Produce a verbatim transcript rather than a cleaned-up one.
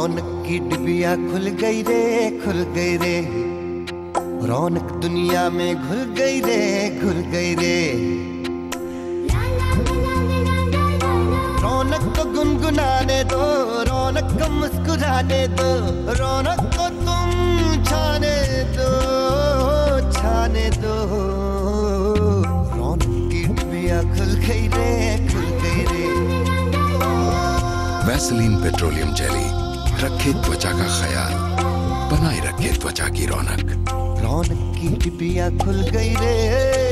रौनक की डिबिया खुल गई रे, खुल गई रे, रौनक दुनिया में घुल गई रे, घुल गई रे। रौनक को गुनगुनाने दो, रौनक को मुस्कुराने दो, रौनक को तुम छाने दो, छाने दो। रौनक की डिबिया खुल गई रे, खुल गई रे। वैसलीन पेट्रोलियम जेली, रखे त्वचा का ख्याल, बनाए रखे त्वचा की रौनक। रौनक की डिबिया खुल गई रे।